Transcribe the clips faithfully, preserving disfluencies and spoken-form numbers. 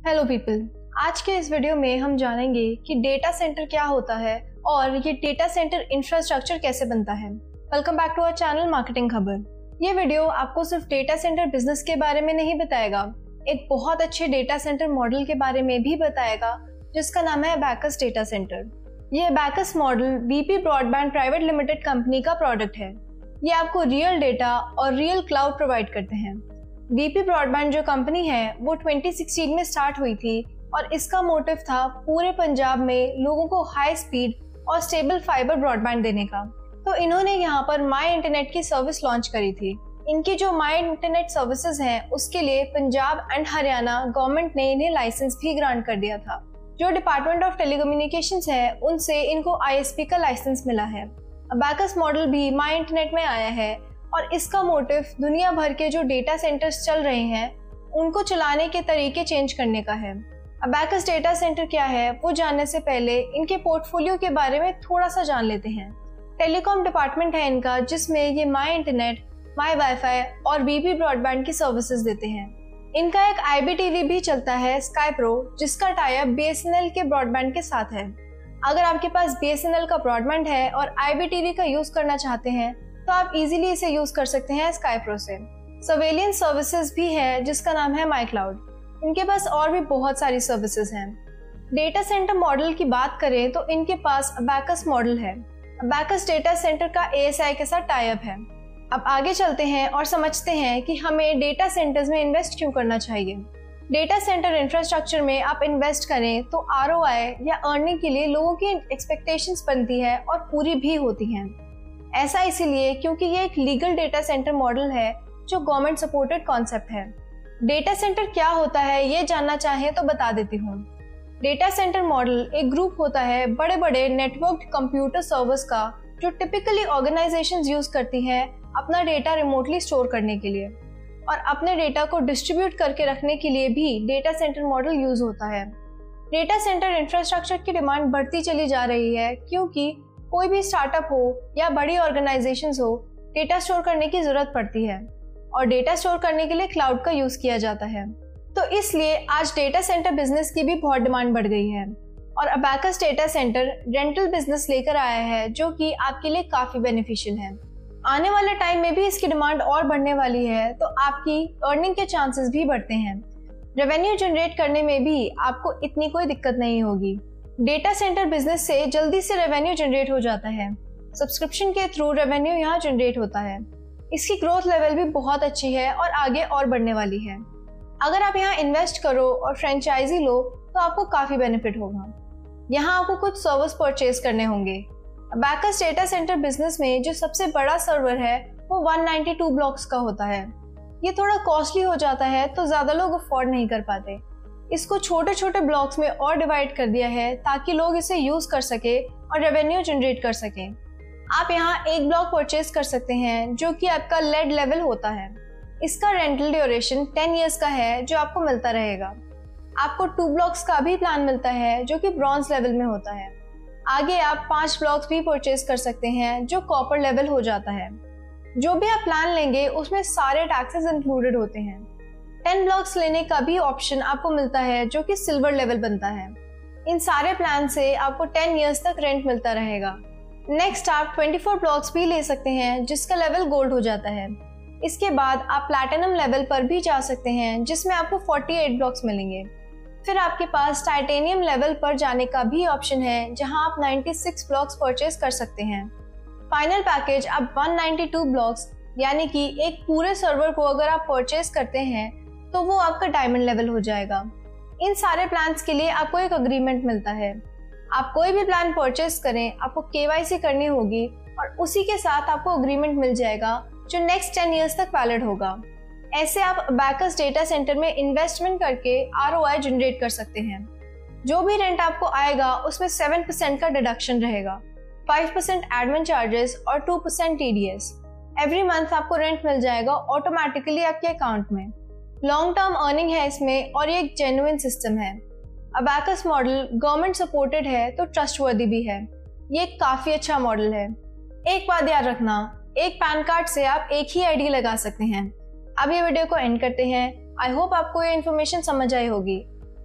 Hello people, आज के इस वीडियो में हम जानेंगे कि डेटा सेंटर क्या होता है और ये डेटा सेंटर इंफ्रास्ट्रक्चर कैसे बनता है। Welcome back to our channel marketing खबर। ये वीडियो आपको सिर्फ डेटा सेंटर बिजनेस के बारे में नहीं बताएगा, एक बहुत अच्छे डेटा सेंटर मॉडल के बारे में भी बताएगा जिसका नाम है अबैकस डेटा सेंटर। ये Abacus model BP broadband private limited company का प्रोडक्ट है। ये आपको रियल डेटा और रियल क्लाउड प्रोवाइड करते हैं। बीपी ब्रॉडबैंड जो कंपनी है वो ट्वेंटी सिक्सटीन में स्टार्ट हुई थी और इसका मोटिव था पूरे पंजाब में लोगों को हाई स्पीड और स्टेबल फाइबर ब्रॉडबैंड देने का। तो इन्होंने यहाँ पर माई इंटरनेट की सर्विस लॉन्च करी थी। इनकी जो माई इंटरनेट सर्विसेज हैं उसके लिए पंजाब एंड हरियाणा गवर्नमेंट ने इन्हें लाइसेंस भी ग्रांट कर दिया था। जो डिपार्टमेंट ऑफ टेलीकम्युनिकेशंस है उनसे इनको आईएसपी का लाइसेंस मिला है। अबैकस मॉडल भी माई इंटरनेट में आया है और इसका मोटिव दुनिया भर के जो डेटा सेंटर्स चल रहे हैं उनको चलाने के तरीके चेंज करने का है। अबैकस डेटा सेंटर क्या है वो जानने से पहले इनके पोर्टफोलियो के बारे में थोड़ा सा जान लेते हैं। टेलीकॉम डिपार्टमेंट है इनका, जिसमें ये माई इंटरनेट, माई वाईफाई और बीपी ब्रॉडबैंड की सर्विसेज देते हैं। इनका एक आईबीटीवी भी चलता है स्काई प्रो, जिसका टाई अप बीएसएनएल के ब्रॉडबैंड के साथ है। अगर आपके पास बीएसएनएल का ब्रॉडबैंड है और आईबीटीवी का यूज करना चाहते हैं तो आप इजीली इसे यूज कर सकते हैं स्काई प्रो से। सर्वेलियंस सर्विसेज भी है जिसका नाम है माई क्लाउड। इनके पास और भी बहुत सारी सर्विसेज हैं। डेटा सेंटर मॉडल की बात करें तो इनके पास अबैकस मॉडल है। अबैकस डेटा सेंटर का एएसआई के साथ टाई अप है। अब आगे चलते हैं और समझते हैं कि हमें डेटा सेंटर्स में इन्वेस्ट क्यों करना चाहिए। डेटा सेंटर इंफ्रास्ट्रक्चर में आप इन्वेस्ट करें तो आरओआई या अर्निंग के लिए लोगों की एक्सपेक्टेशंस बनती है और पूरी भी होती हैं। ऐसा इसीलिए क्योंकि ये एक लीगल डेटा सेंटर मॉडल है जो गवर्नमेंट सपोर्टेड कॉन्सेप्ट है। डेटा सेंटर क्या होता है ये जानना चाहें तो बता देती हूँ। डेटा सेंटर मॉडल एक ग्रुप होता है बड़े बड़े नेटवर्क्ड कंप्यूटर सर्वर्स का, जो टिपिकली ऑर्गेनाइजेशंस यूज करती हैं अपना डेटा रिमोटली स्टोर करने के लिए, और अपने डेटा को डिस्ट्रीब्यूट करके रखने के लिए भी डेटा सेंटर मॉडल यूज होता है। डेटा सेंटर इंफ्रास्ट्रक्चर की डिमांड बढ़ती चली जा रही है क्योंकि कोई भी स्टार्टअप हो या बड़ी ऑर्गेनाइजेशंस हो, डेटा स्टोर करने की जरूरत पड़ती है और डेटा स्टोर करने के लिए क्लाउड का यूज किया जाता है। तो इसलिए आज डेटा सेंटर बिजनेस की भी बहुत डिमांड बढ़ गई है और Abacus data centre rental business लेकर आया है जो कि आपके लिए काफी बेनिफिशियल है। आने वाले टाइम में भी इसकी डिमांड और बढ़ने वाली है, तो आपकी अर्निंग के चांसेस भी बढ़ते हैं। रेवेन्यू जनरेट करने में भी आपको इतनी कोई दिक्कत नहीं होगी। डेटा सेंटर बिजनेस से जल्दी से रेवेन्यू जनरेट हो जाता है। सब्सक्रिप्शन के थ्रू रेवेन्यू यहाँ जनरेट होता है। इसकी ग्रोथ लेवल भी बहुत अच्छी है और आगे और बढ़ने वाली है। अगर आप यहाँ इन्वेस्ट करो और फ्रेंचाइजी लो तो आपको काफी बेनिफिट होगा। यहाँ आपको कुछ सर्विस परचेज करने होंगे। अबैकस डेटा सेंटर बिजनेस में जो सबसे बड़ा सर्वर है वो वन नाइंटी टू ब्लॉक्स का होता है। ये थोड़ा कॉस्टली हो जाता है तो ज्यादा लोग अफोर्ड नहीं कर पाते। इसको छोटे छोटे ब्लॉक्स में और डिवाइड कर दिया है ताकि लोग इसे यूज कर सके और रेवेन्यू जनरेट कर सकें। आप यहाँ एक ब्लॉक परचेज कर सकते हैं जो कि आपका लेड लेवल होता है। इसका रेंटल ड्यूरेशन टेन इयर्स का है जो आपको मिलता रहेगा। आपको टू ब्लॉक्स का भी प्लान मिलता है जो कि ब्रॉन्ज लेवल में होता है। आगे आप पांच ब्लॉक्स भी परचेज कर सकते हैं जो कॉपर लेवल हो जाता है। जो भी आप प्लान लेंगे उसमें सारे टैक्सेस इंक्लूडेड होते हैं। टेन ब्लॉक्स लेने का भी ऑप्शन आपको मिलता है जो कि सिल्वर लेवल बनता है। इन सारे प्लान से आपको टेन इयर्स तक रेंट मिलता रहेगा। नेक्स्ट आप ट्वेंटी फोर ब्लॉक्स भी ले सकते हैं जिसका लेवल गोल्ड हो जाता है। इसके बाद आप प्लैटिनम लेवल पर भी जा सकते हैं जिसमें आपको फोर्टी एट ब्लॉक्स मिलेंगे। फिर आपके पास टाइटेनियम लेवल पर जाने का भी ऑप्शन है जहां आप नाइंटी सिक्स ब्लॉक्स परचेज कर सकते हैं। फाइनल पैकेज आप वन नाइंटी टू ब्लॉक्स यानी कि एक पूरे सर्वर को अगर आप परचेज करते हैं तो वो आपका डायमंड लेवल हो जाएगा। इन सारे प्लान्स के लिए आपको एक अग्रीमेंट मिलता है। आप कोई भी प्लान परचेज करें आपको केवाईसी करनी होगी और उसी के साथ आपको अग्रीमेंट मिल जाएगा जो नेक्स्ट टेन इयर्स तक वैलिड होगा। ऐसे आप अबैकस डेटा सेंटर में इन्वेस्टमेंट करके आरओआई जनरेट कर सकते हैं। जो भी रेंट आपको आएगा उसमें सेवन परसेंट का डिडक्शन रहेगा, फाइव परसेंट एडमिन चार्जेस और two percent TDS. Every month आपको रेंट मिल जाएगा ऑटोमेटिकली आपके अकाउंट में। लॉन्ग टर्म अर्निंग है इसमें और ये एक जेन्युइन सिस्टम है। अबैकस मॉडल गवर्नमेंट सपोर्टेड है तो ट्रस्टवर्दी भी है। ये काफी अच्छा मॉडल है। एक बात याद रखना, एक पैन कार्ड से आप एक ही आईडी लगा सकते हैं। अब ये वीडियो को एंड करते हैं। आई होप आपको ये इन्फॉर्मेशन समझ आई होगी।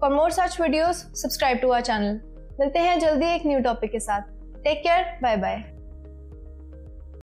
For more such videos subscribe to our channel. मिलते हैं जल्दी एक न्यू टॉपिक के साथ। Take care, bye bye.